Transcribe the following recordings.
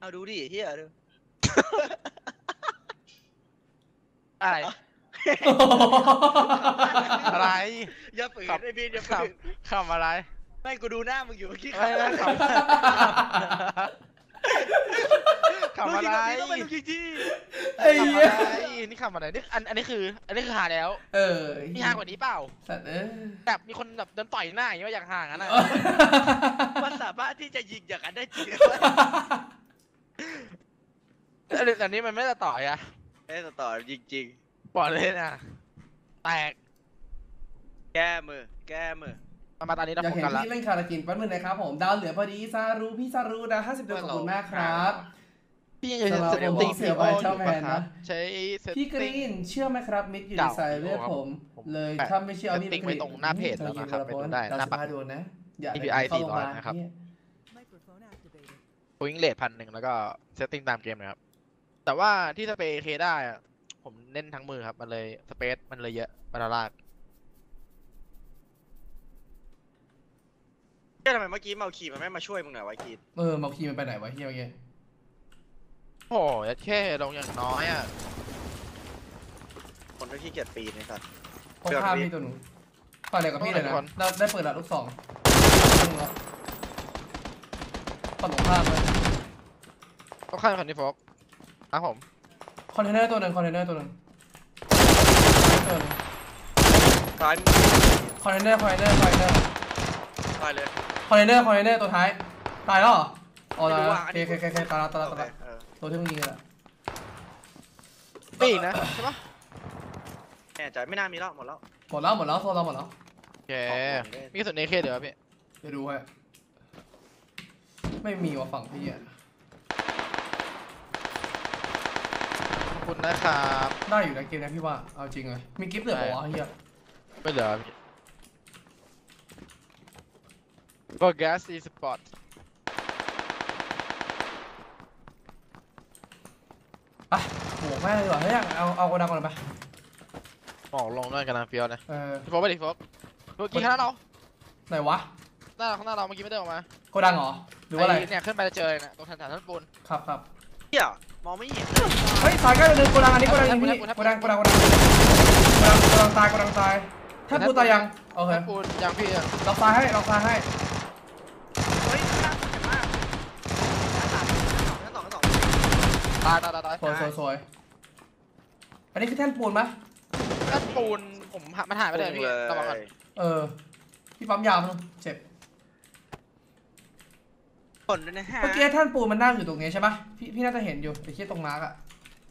เอาดูดิเฮียดูอะไรอะไรอย่าฝืนไอ้บีนอย่าฝืนคำอะไรไม่กูดูหน้ามึงอยู่เมื่อกี้ไม่ไม่คำอะไรต้องไปดูจริงคำอะไรนี่คำอะไรนี่อันนี้คือหาแล้วมีห่างกว่านี้เปล่าสัตว์แบบมีคนแบบเดินต่อยหน้าอย่างเงี้ยอยากห่างกันนะมันสามารถที่จะยิงอย่างนั้นได้จริงแต่นี้มันไม่ได้ต่อยอะต่อจริงปล่อยเลยนะแตกแก้มือมาตอนนี้เราอยากโฟเห็นกัสละพี่เล่นคารากินปั้นมือนะครับผมดาวเหลือพอดีซารูพี่ซารูนะ50 เดือนขอบคุณมากครับพี่ยังจะเซตติ้งเสียไปเจ้าแมนนะใช้เซตพี่กรีนเชื่อไหมครับมิดอยู่ในสายเลือดผมเลยถ้าไม่เชื่อพี่ติ้งไว้ตรงหน้าเพจแล้วนะครับไปดูได้หน้าปักโดนนะอย่า API 400นะครับพุงเลท1,000แล้วก็เซตติ้งตามเกมนะครับแต่ว่าที่สเปย์เคได้อะผมเน้นทั้งมือครับมันเลยสเปซมันเลยเยอะบรรลากทำไมเมื่อกี้เมาคีมันไม่มาช่วยมึงหน่อยวะคีเมาคีมันไปไหนวะเฮียเมื่อกี้โอ้ยแค่ลงอย่างน้อยอ่ะคนที่ขี้เกียจปีนนะครับตรงข้ามพี่ตัวหนูต่อยอะไรกับพี่เลยนะเราได้เปิดละลูก2ฝั่งตรงข้ามเลยต้องข้ามคันนี้โฟกนะผมคอนเทนเนอร์ตัวหนึ่งตายคอนเทนเนอร์ตายเลยคอนเทนเนอร์ตัวท้ายตายแล้วเหรออ๋อตายแล้วเคตายแล้วตัวที่มึงยิงแหละปีกนะใช่ปะแน่ใจไม่น่ามีแล้วหมดแล้วโซนเราหมดแล้วโอเคมีกระสุนAKเดี๋ยวพี่เดี๋ยวดูให้ไม่มีว่ะฝั่งพี่อ่ะขอบคุณนะครับได้อยู่ในเกมนะพี่ว่าเอาจริงเลยมีกิฟต์เหลือเปล่าวะเฮียไม่เหลือพี่ก็แก๊สอีสปอร์ตไปโหแม่เลยว่ะเฮ้ยเอากระดังก่อนไปออกลงด้วยกันนะเฟียวนะพี่โฟกไปดิโฟกดูกี่คณะเราไหนวะข้างหน้าเราเมื่อกี้ไม่ได้ออกมากระดังเหรอหรือว่าอะไรเนี่ยขึ้นไปจะเจอเนี่ยตรงฐานท่านปูนครับเฮียมองไม่เห็นเฮ้ยสายใกล้เลยกระดังอันนี้กระดังยิงพี่กระดังตายถ้าปูตายยังโอเคปูนยังพี่เราตายให้เฮ้ยน่าสนใจมากตายสวยอันนี้คือแท่นปูนไหมแท่นปูนผมมันหายไปเลยพี่ระวังก่อนพี่ปั๊มยามันเจ็บผลด้วยนะฮะเมื่อกี้แท่นปูนมันนั่งอยู่ตรงนี้ใช่ปะพี่น่าจะเห็นอยู่ไอ้เชี่ยตรงมาร์กอะ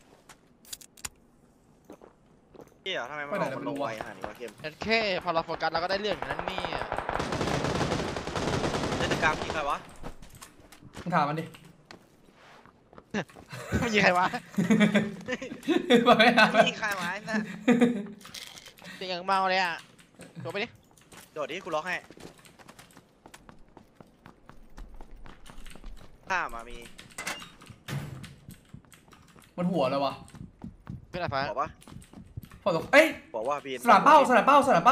เฮียทำไมมันลงไวขนาดนี้วะเกมแค่พอเราโฟกัสเราก็ได้เรื่องนั้นนี่เล่นกลางยิงใครวะมึงถามมันดิไม่ยิงใครวะไม่ยิงใครวะน่ะจริงอย่างเมาเลยอ่ะโดดไปดิโดดดิกูล็อกให้ข้ามามีมันหัวเลยวะพี่อะไรฟ้าบอกว่าเอ้ยบอกว่าพี่สนามเป้าเฮ้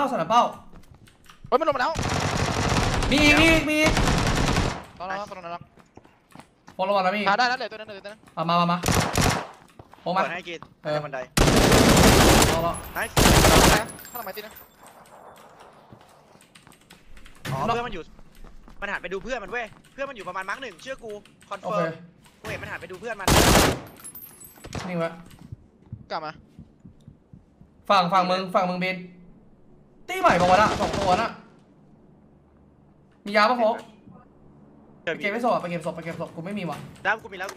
ยมันลงมาแล้วมีอีกตอนนั้นพอระวังนะมีได้แล้วเลยตัวนั้นมาโอ้มาให้กินบันไดรอข้างหลังไม้ตีนะเพื่อนมันอยู่มันหันไปดูเพื่อนมันเว้ยเพื่อนมันอยู่ประมาณมาร์ก 1เชื่อกูคอนเฟิร์มกูเห็นมันหันไปดูเพื่อนมันนิ่งวะกลับมาฝั่งมึงเบนตีใหม่บอกว่าละ2 ตัวน่ะมียาปะโฟกไปเก็บไม่ศพไปเก็บศพกูไม่มีว่ะแล้วกูมีแล้ว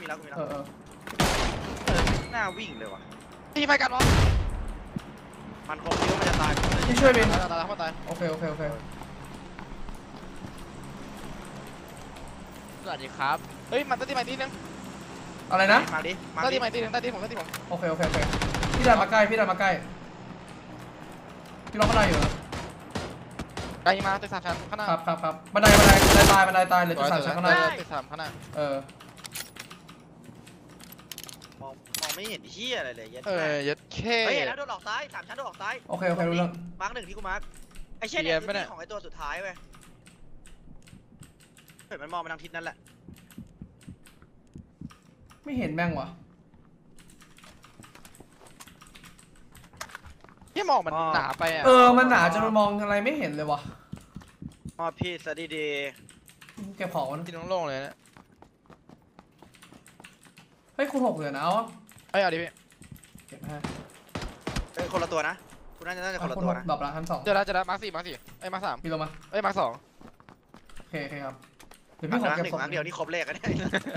หน้าวิ่งเลยว่ะตีไปกันวะมันคงคิดว่ามันจะตายที่ช่วยเบนตายโอเคสวัสดีครับเฮ้ยมันตีใหม่ตีนึงอะไรนะตีใหม่ตีนึงตีผมโอเคพี่ดันมาใกล้พี่ล็อกบันไดอยู่ไกลมาตึก3 ชั้นข้างหน้าครับบันไดตายเลยตึก3 ชั้นข้างหน้าตึก3ข้างหน้ามองไม่เห็นเหี้ยอะไรเลยยัดแค่เฮ้ยแล้วโดนออกซ้าย3 ชั้นโดนออกซ้ายโอเครู้เรื่องมาร์ก 1ที่กูมาร์กไอ้เช่นเนี่ยของไอ้ตัวสุดท้ายเว้ยเห็นมันมองไปทางทิศนั่นแหละไม่เห็นแม่งวะที่มองมันหนาไปอ่ะมันหนาจนมันมองอะไรไม่เห็นเลยวะอ๋อพี่สวัสดีเก็บของมันกินโล่งๆเลยนะเฮ้ยคูณ6เหลือนะเอาวะเอ้ยเอาดิพี่เก็บให้เอ้ยคนละตัวนะคุณน่าจะคนละตัวนะดรอปละชั้น2 เจอแล้วมาร์ค4เอ้ยมาร์ค3 มีลงมาเอ้ยมาร์ค2 โอเคครับเดี๋ยวพี่ขอมาร์คเก็บหนึ่งของมาร์คเดียวนี่ครบเลขกันได้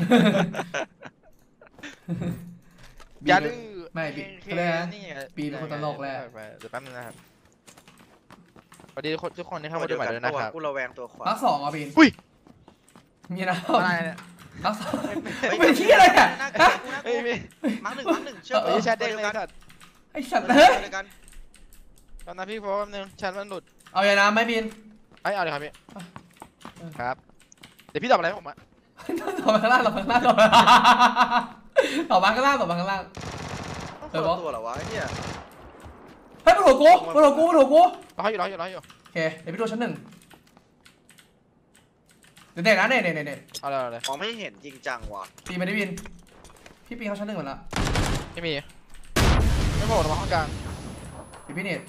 อย่าดื้อไม่ปีเขาเรียกนะปีเป็นคนตลกแหละเดี๋ยวแป๊บนึงนะครับสวัสดีทุกคนที่เข้ามาดูใหม่ด้วยนะครับกูระแวงตัวขวามาร์ค2อ่ะปีนอุ้ยมีนะอะไรเนี่ยมาร์ค2เป็นที่อะไรเนี่ยน่ากลัวกูน่ากเอ้ลัยว พี่มาร์คหนึ่งเชื่อเอ้ยแชทเด้งเลยสัตว์ไอ้สัตว์เฮ้ยเดียวกันตอนนั้นพี่โฟแป๊บนึงแชทมันหลุดเอาอย่างน้ำไหมปีนเอ้ยเอาเลยครับพี่ครับเดี๋ยวพี่ตอบอะไรให้ผมอะต่อมาข้างล่างต่อมาข้างล่างต่อมาข้างล่างต่อมาข้างล่างคนละตัวเหรอวะไอ้เหี้ยเฮ้ยมันหัวกูมันหัวกูมันหัวกูรออยู่โอเคเดี๋ยวพี่ดูชั้น 1เดี๋ยวเด็ดนะเด็ดเอาเลยมองไม่เห็นจริงจังว่ะปีนไม่ได้บินพี่ปีนเข้าชั้น 1หมดละไม่มีไม่โผล่มาห้องกลางเดี๋ยวพี่เน็ต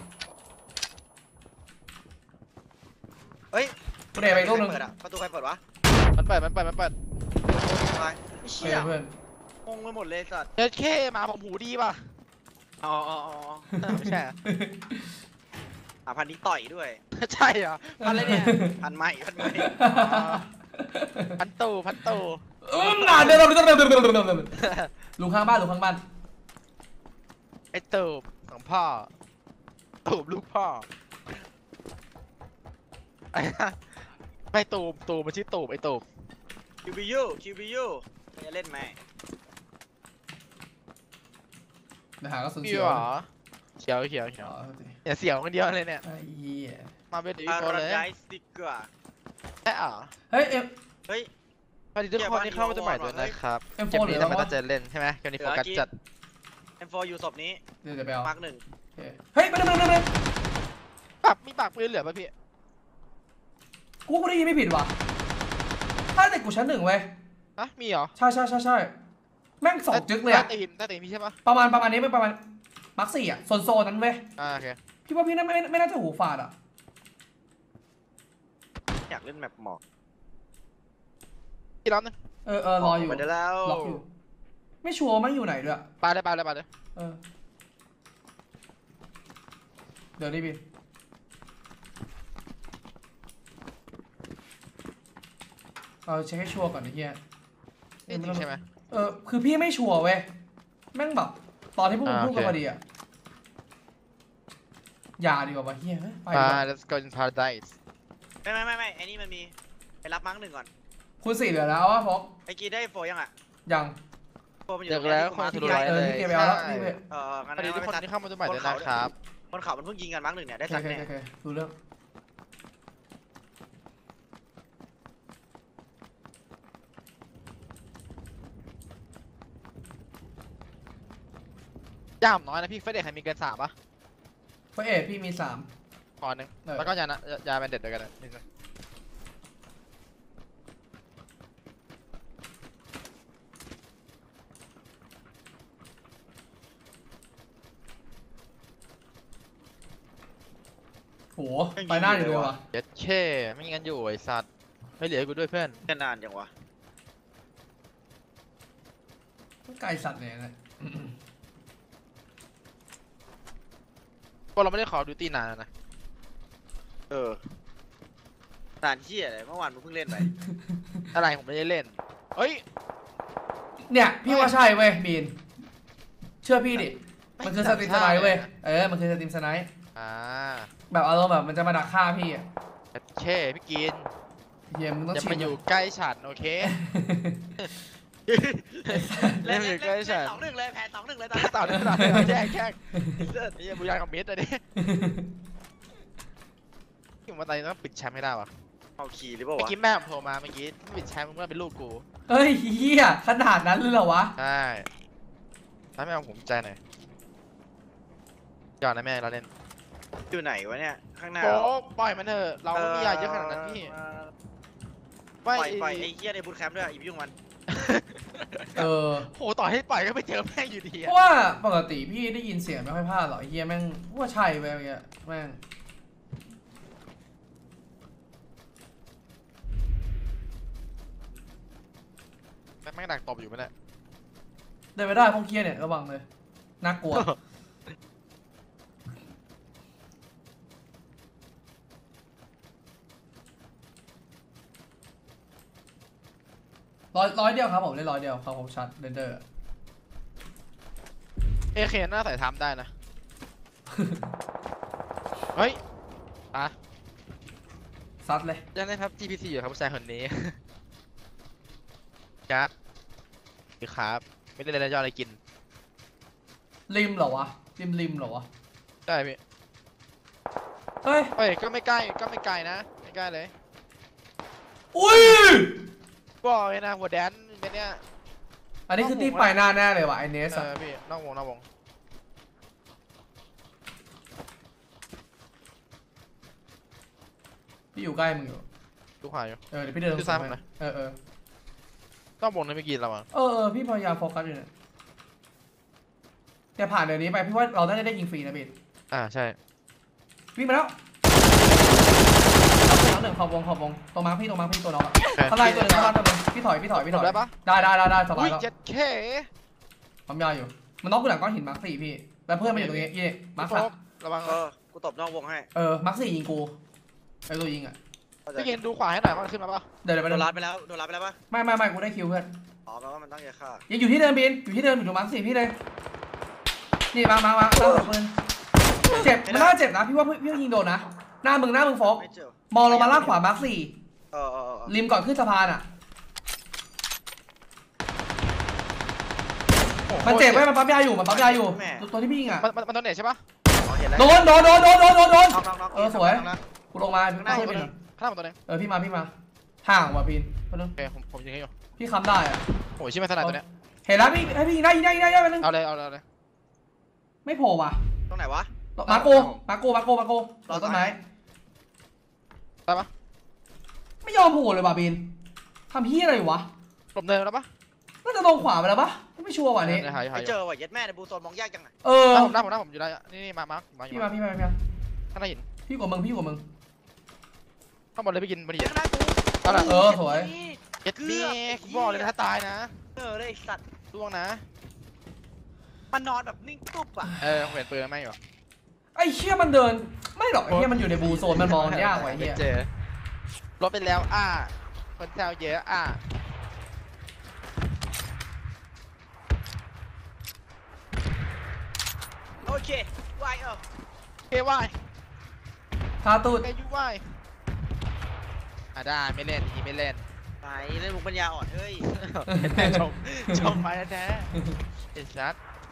เฮ้ยกูเด็ดไปอีกลูกนึงเปิดอะประตูใครเปิดวะมันเปิดไปไอ้โอเคเชี่ยเพื่อนงงไปหมดเลยสัตว์เจ็ดเคมาผมหูดีป่ะอ๋อไม่ใช่พันนี้ต่อยด้วยใช่เหรอพันอะไรเนี่ยพันใหม่พันตู่เดี๋ยวลุงข้างบ้านไอ้ตูบของพ่อตูบลูกพ่อไอ้ไม่ตูบมันชื่อตูบไอ้ตูบ QBU จะเล่นไหมเดี๋ยวหาก็สูญพี่เสียเหรอเขียวอ๋ออย่าเสียวคนเดียวเลยเนี่ยไอ้เหี้ยมาเป็นดีอาโฟราเลยไดสติกเกอร์ใช่เหรอเฮ้ยเฮ้ยสวัสดีทุกคนที่เข้ามาดูใหม่ด้วยนะครับเอ็มโฟเกมหรืนี้อจะอะไรไม่วะตั้งใจเล่นใช่ไหมเกมนี้โฟกัสจัด M4 อยู่ศพนี้เดี๋ยวไปเอามาร์คหนึ่งโอเคเฮ้ยไปเลยมีปากปืนเหลือป่ะพี่กูได้ยินไม่ผิดว่ะถ้าแต่กูชั้น 1เว้ยฮะมีเหรอใช่แม่งสองจึ๊กเลยอะใต้ตีนพี่ใช่ปะประมาณนี้ไม่ประมาณมาร์ค4อะโซนนั้นเว้ยโอเคพี่ว่าพี่ไม่น่าจะหูฝาดอะอยากเล่นแมปหมอกพี่ร้อนนึงรออยู่ไปได้แล้วล็อกอยู่ไม่ชัวร์ว่ามันอยู่ไหนด้วยปาเลยเออเดี๋ยวดิบินเอาเช็คให้ชัวร์ก่อนไอ้เหี้ยนี่จริงใช่ไหมคือพี่ไม่ชัวร์เว้ยแม่งแบบตอนที่พวกมึงพูดกันโอเคพอดีอะอย่าดีกว่าวะเหี้ยไปดีกว่า let's go in paradise ไม่ไอ้นี่มันมีไปรับมาร์คหนึ่งก่อนคุณ4เหลือแล้ววะฟอกไอ้กีได้โฟยังอ่ะยังโฟมันอยู่เดี๋ยวตรงแล้วนี้คนที่สุกูดมาร์คท้ายพี่เก็บไปเอาแล้วนี่เว้ยงั้นสวัสดีทุกคนที่เข้ามาดูใหม่ด้วยนะครับบนเขามันเพิ่งยิงกันมาร์คหนึ่งเนี่ยได้โอสักเคแน่โอเคดูเรื่องย่ามน้อยนะพี่เฟสเด็กใครมีเกิน3ปะเพราะเอกพี่มีขอหนึ่งแล้วก็ยาเป็นเด็ดด้วยกันนิดนึง 3โหไปหน้าอยู่เลยว่ะเจ็ดเช่ไม่งั้นอยู่ไอสัตว์ไม่เหลือกูด้วยเพื่อนนานจังวะไกลสัตว์เลยนะพวกเราไม่ได้ขอดูตีนานนะนานที่อะไรเมื่อวานมึงเพิ่งเล่นไปอะไรผมไม่ได้เล่นเฮ้ยเนี่ยพี่ว่าใช่เว้ยบีนเชื่อพี่ดิมันคือสตรีมสไนป์เว้ยมันคือสตรีมสไนป์ แบบอารมณ์แบบมันจะมาดักฆ่าพี่อะเจ็ดเช่พี่กินเฮียมึงต้องอย่าชิมาอยู่ใกล้ฉันโอเค เล่นอยู่ใกล้ฉัน 2-1เลยแพ้2-1เลยตอนต่อเนื่องแย่แค่นี่บุญยานของมิดเลยดิที่ผมว่าตอนนี้ต้องปิดแชมป์ให้ได้วะเอาขี่หรือเปล่าเมื่อวะกี้แม่ผมโทรมาเมื่อกี้ปิดแชมป์มึงก็เป็นลูกกูเฮ้ยเฮียขนาดนั้นเลยเหรอวะใช่ถ้าไม่เอาผมใจหน่อยก่อนนะแม่เราเล่นอยู่ไหนวะเนี่ยข้างหน้าโอ้ปล่อยมันเถอะเราไม่มียาเยอะขนาดนั้นพี่ปล่อยไอ้เหี้ยในบูทแคมป์ด้วยอย่าไปยุ่งมันโหต่อให้ปล่อยก็ไปเจอแม่งอยู่ดีเพราะว่าปกติพี่ได้ยินเสียงไม่ค่อยพลาดหรอกไอ้เฮียแม่งว่าใช่ไปอะไรเงี้ยแม่งแม่งดักตบอยู่ไหมเนี่ยเดินไปได้พวกเฮียเนี่ยระวังเลยน่ากลัวร้อยเดียวครับผมเล่น100 เดียวครับผมชัดเรนเดอร์ AK น่าใส่ทับได้นะ เฮ้ยอ่ะซัดเลยยังเล่นครับ GPC อยู่ครับผู้ชายคนนี้ ครับคือครับไม่ได้เล่นแล้วยอดอะไรกินริมเหรอวะริมเหรอวะได้พี่เฮ้ยเฮ้ยก็ไม่ใกล้ก็ไม่ไกลนะไม่ใกล้เลยอุ้ยบอกเลยนะหัวแดนเป็นเนี้ยอันนี้คือที่ไปหน้าแน่เลยวะไอเนสอะพี่นอกวงพี่อยู่ใกล้มึงอยู่ดูขวาอยู่เดี๋ยวพี่เดินดูซ้ายผมนะเออนอกวงนั้นไม่กินเราอ่ะพี่พยายามโฟกัสอยู่เนี่ยแต่ผ่านเดี๋ยวนี้ไปพี่ว่าเราน่าจะได้ยิงฟรีนะเบสใช่วิ่งมาแล้วเอาหนึ่งขอบวงตัวมาร์คพี่ตัวน้องอะข้างในตัวหนึ่งข้างล่างตัวหนึ่งพี่ถอยได้ปะได้สบาอุ้ยยแล้ว 7K ความยาวอยู่มันน็อกกูหลังก้อนหินมาร์ค4พี่แล้วเพื่อนมันอยู่ตรงนี้ยี่มาร์คโฟ 3 กระวังกูตบนอกวงให้มาร์ค4ยิงกูไอ้ตัวยิงอะพี่เกณฑ์ดูขวาให้หน่อยว่ามันขึ้นมาปะเดี๋ยวไปโดเดินนรัดไปแล้วปะไม่กูได้คิวเพื่อนอ๋อแปลว่ามันตั้งใจฆ่ายังอยู่ที่เดิมบินอยู่ที่เดิมอยู่ตรงมาร์ค4พี่เลยนี่มาตั้งสองปืนเจ็บมันน่าเจ็บนะพี่ว่าพี่ยิงโดนนะหน้ามึงโฟกไม่เจอมองลงมาล่างขวามาร์ค4 ริมก่อนขึ้นสะพานอ่ะมันเจ็บไว้มันปั๊มยาอยู่ตัวที่พี่ยิงอ่ะมันโดนเน็ตใช่ปะเห็นแล้วโดนน็อกสวยกูลงมาข้างหน้าตัวนึงข้างหน้าตัวนึงพี่มาห่างว่ะพีนโอเคผมยิงให้อยู่พี่ค้ำได้อ่ะโอ้ยชิบะสนายตัวเนี้ยเห็นแล้วพี่ให้พี่ยิงได้ไปนึงเอาเลยไม่โผล่ว่ะตรงไหนวะมาโกต้นไม้ได้ปะไม่ยอมโผล่เลยว่ะพีนทำพี่อะไรวะหลบเนินแล้วปะน่าจะลงขวาไปแล้วปะไม่ชัวร์ว่ะนี้หายไม่เจอว่ะยัดแม่ในบูโซนมองยากจังไงหน้าผมอยู่ได้นี่มาพี่มาข้างหน้าหินพี่กว่ามึงข้างบนเลยพี่กินบนหินข้างหน้ากูเอาละสวยเจ็ดเบี้ยกูบอกเลยถ้าตายนะเลยสัตว์ล่วงนะมันนอนแบบนิ่งตุ๊บอ่ะผมเห็นปืนแม่งอยู่ไอ้เชี่ยมันเดินไม่หรอกไอ้เชี่ยมันอยู่ในบูโซนมันมองยากกว่าไอ้เหี้ยเจอรถไปแล้วคนแซวเยอะโอเควายเควายทาตูดเอยูวายได้ไม่เล่นไม่เล่นไปเล่นมุกปัญญาอ่อนเฮ้ยชมไปแท้เอ็นชัด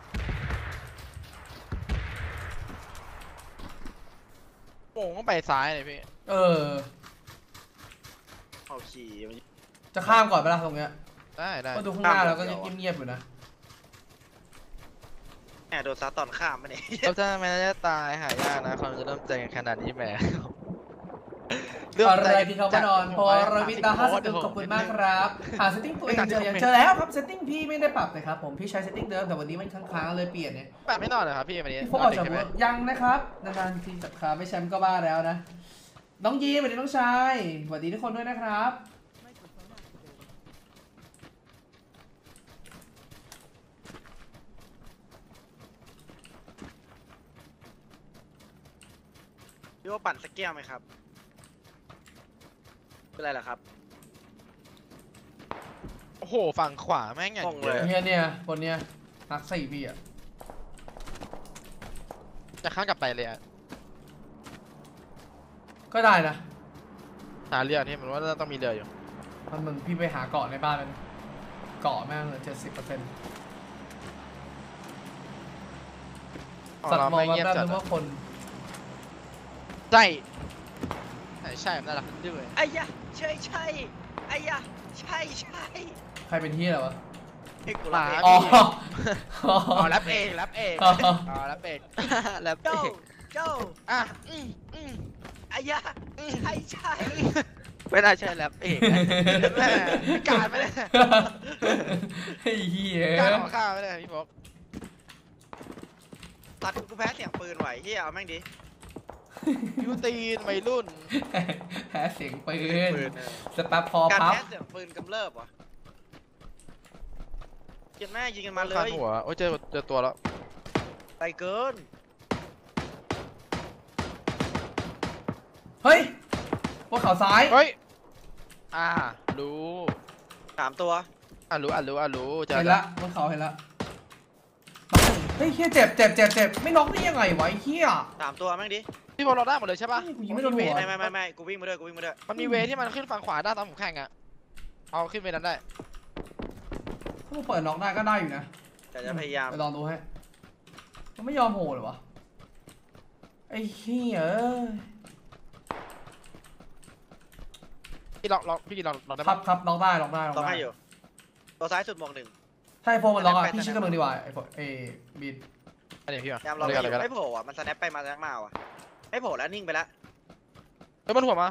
โป่งต้องไปซ้ายเลยพี่เอาขี่จะข้ามก่อนไปละตรงเนี้ยได้ก็ดูข้างหน้าแล้วก็เงียบๆอยู่นะแหมโดนซัดตอนข้ามมาเนี่ยเราจะไม่ได้ตายหายากนะคนจะเริ่มใจกันขนาดนี้แหมอะไรที่เขามานอนพอรวิตา50ขอบคุณมากครับหาเซตติ้งตัวเองเจอแล้วครับเซตติ้งพี่ไม่ได้ปรับเลยครับผมพี่ใช้เซตติ้งเดิมแต่วันนี้มันค้างๆเลยเปลี่ยนเนี่ยแบบไม่นอนเลยครับพี่วันนี้พี่พวกออกจากยังนะครับนานๆทีจับขาไม่แชมป์ก็บ้าแล้วนะน้องยีสวัสดีน้องชายสวัสดีทุกคนด้วยนะครับพี่ว่าปั่นสักแก้วไหมครับเป็นไรล่ะครับโอ้โหฝั่งขวาแม่งอย่างเยอะเนี่ยบนเนี้ยนัก4พี่อ่ะจะข้ามกลับไปเลยอ่ะก็ได้นะหาเรือที่มันว่าต้องมีเรืออยู่มันมึงพี่ไปหาเกาะในบ้านมันเกาะแม่งเลย70%สัตว์มองแบบนั้นว่าคนใช่ใช่น่ารักด้วยไอ้ยะใช่ไอ้ยะใช่ใครเป็นที่อะไรวะไอ้กูรักอ๋อแรปเองแรปเองแรปเองแรปเองโจ้ไอ้ยะใช่ไม่น่าใช่แรปเอกนะแม่พิการไม่ได้ไอ้เหี้ยการขอข้าวไม่ได้พี่โฟกตัดกูแพ้เสียงปืนไหวเฮียเอาแม่งดิยูตีนวัยรุ่นแพ้เสียงปืนปืนเออสแป๊บพอการพับแพ้เสียงปืนกำเริบวะเกินแม่ยิงกันมาเลคันยหัวโอ้ยเจอตัวแล้วไปเกินเฮ้ยบนเขาซ้ายเฮ้ยรู้ 3 ตัวรู้เจอเห็นละบนเขาเห็นละเฮ้ยเฮียเจ็บไม่น็อกได้ยังไงวะไอ้เฮีย 3 ตัวแม่งดิพี่โฟกเราได้หมดเลยใช่ปะกูยิงไม่โดนหัวไม่กูวิ่งมาด้วยกูวิ่งมาด้วยมันมีเวที่มันขึ้นฝั่งขวาได้ตอนผมแข่งอะเอาขึ้นเวนั้นได้ถ้ามึงเปิดน็อกได้ก็ได้อยู่นะแต่จะพยายามไปลองดูให้มันไม่ยอมโหเลยวะไอ้เฮียพี่ล็อกพี่ล็อกได้ครัปะบน็อกได้ต้องให้อยู่ตัวซ้ายสุดหมวก 1 ถ้าไอ้โฟมันล็อกอ่ะพี่ชื่อกับมึงดีกว่าไอ้บีนอันนี้พี่มาแอมเราเลยกันไม่โผล่อะมันสแนปไปมาแซงมาว่ะไม่โผล่แล้วนิ่งไปแล้วเฮ้ยมันหัวมา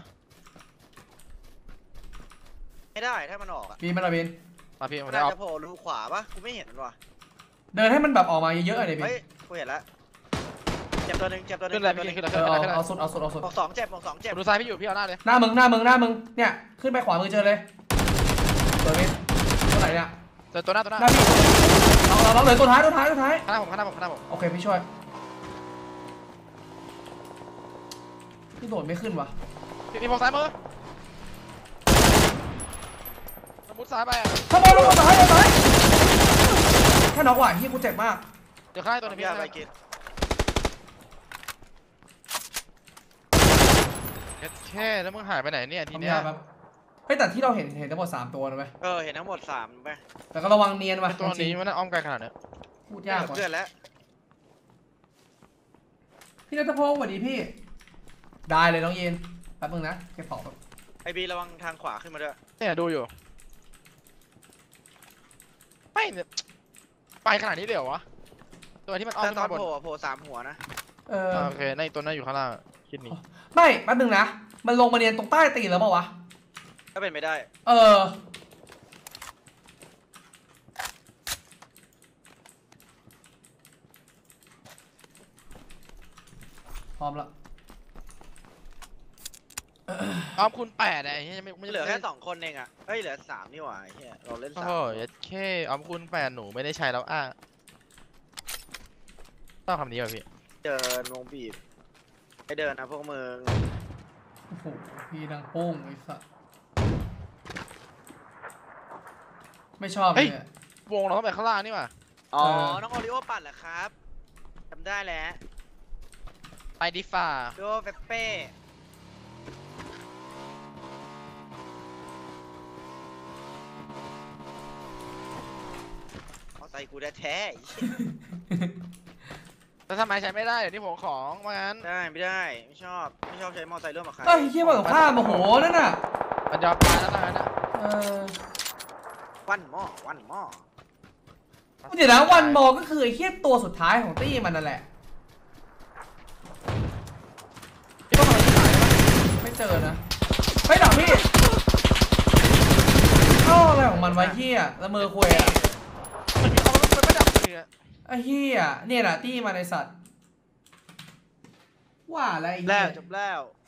ไม่ได้ถ้ามันออกอะบีนมันอะไรบีนมาพี่มัมัน นน่าได้ออฟจะโผล่รูขวาปะกูไม่เห็นมันว่ะเดินให้มันแบบออกมาเยอะๆเลยบีนเฮ้ยกูเห็นแล้วเจ็บตัวหนึ่งขึ้นเลยพี่ขึ้นเลยเอาสุดหมวก 2 เจ็บหมวก 2 เจ็บดูซ้ายพี่อยู่พี่เอาหน้าเลยหน้ามึงเนี่ยขึ้นไปขวามือเจอเลยตัวบีนตัวไหนเนี่ยเจอตัวหน้าหน้าพี่เราเลยตัวท้ายข้างหน้าผมโอเคพี่ช่วยพี่โดดไม่ขึ้นวะพี่มองซ้ายมือสมมุติซ้ายไปอ่ะถ้าบอลลงซ้ายแค่น็อกว่ะที่กูเจ็บมากเดี๋ยวข้างตัวนึงพี่ยาไปกินแค่แล้วมึงหายไปไหนเนี่ยทีเนี้ยแบบเฮ้ยแต่ที่เราเห็นทั้งหมด3ตัวนะไหมเห็นทั้งหมด3ไปแต่ก็ระวังเนียนว่ะตัวนี้มันอ้อมไกลขนาดเนี้ยพูดยากกว่าเพื่อนแล้วพี่นัทพงศ์สวัสดีพี่ได้เลยน้องเย็นแป๊บนึงนะเก็บของแบบไอบีระวังทางขวาขึ้นมาด้วยเนี่ยดูอยู่ไม่เนี่ยไปขนาดนี้เดี๋ยววะตัวที่มันอ้อมแต่ขึ้นตอมาน บนโผล่3 หัวนะโอเคในตัวนั้นอยู่ข้างล่างคิดนี้ไม่แป๊บนึงนะมันลงมาเนียนตรงใต้ตีนแล้วเปล่าวะก็เป็นไม่ได้พร้อมละอ้อมคุณ8ไอ้เหี้ยไม่เหลือแค่2 คนเองอ่ะเฮ้ยเหลือ3นี่หว่าไอ้เหี้ยเราเล่นโอ้ 3 โหแค่อ้อมคุณ8หนูไม่ได้ใช้แล้วต้องคำนี้ป่ะพี่เดินวงบีบไอเดินนะพวกมึงโอ้โหพี่ดังโป้งไอ้สัสไม่ชอบเลยวงเราต้องไปข้างล่างนี่ว่ะอ๋อน้องโอริโอปั่นเหรอครับจำได้แล้วไปดิฟ่าดูเปเป้เอาใส่กูได้แท้ไอ้เหี้ยแล้วทำไมใช้ไม่ได้เดี๋ยวนี้ผมของว่างั้นได้ไม่ได้ไม่ชอบใช้มอไซค์ร่วมกับใครเฮ้ยเฮียมาตรงข้ามโอ้โหนั่นน่ะมันยอมตายแล้วนะวันหม้อเดี๋ยวนะวันมอก็คือไอ้เฮียตัวสุดท้ายของตี้มันนั่นแหละพี่ต้องทำอะไรที่ไหนไม่เจอนะไปดักพี่เข้าอะไรของมันไว้เฮียละเมอคุยอะมันมีความมันไม่ดับเลยอะไอ้เฮียเนี่ยแหละตี้มันไอสัตว์ว่าอะไรไอ้แล้เฮีวย จบแล้ว